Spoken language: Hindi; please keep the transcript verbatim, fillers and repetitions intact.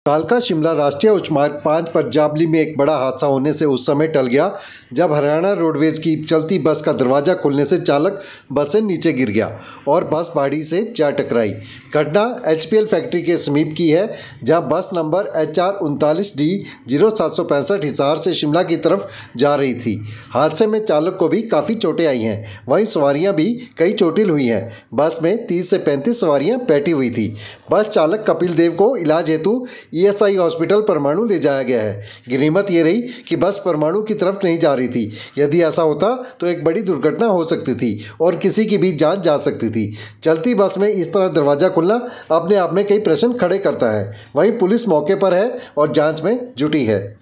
कालका शिमला राष्ट्रीय उच्च मार्ग पाँच पर जाबली में एक बड़ा हादसा होने से उस समय टल गया जब हरियाणा रोडवेज की चलती बस का दरवाज़ा खुलने से चालक बस से नीचे गिर गया और बस पहाड़ी से जा टकराई। घटना एच पी एल फैक्ट्री के समीप की है, जहां बस नंबर एच आर उनतालीस डी जीरो सात सौ पैंसठ हिसार से शिमला की तरफ जा रही थी। हादसे में चालक को भी काफ़ी चोटें आई हैं, वहीं सवारियां भी कई चोटिल हुई हैं। बस में तीस से पैंतीस सवारियां बैठी हुई थी। बस चालक कपिल देव को इलाज हेतु ई एस आई हॉस्पिटल परमाणु ले जाया गया है। गिनीमत ये रही कि बस परमाणु की तरफ नहीं जा रही थी। यदि ऐसा होता तो एक बड़ी दुर्घटना हो सकती थी और किसी की भी जान जा सकती थी। चलती बस में इस तरह दरवाज़ा खुलना अपने आप में कई प्रश्न खड़े करता है। वहीं पुलिस मौके पर है और जांच में जुटी है।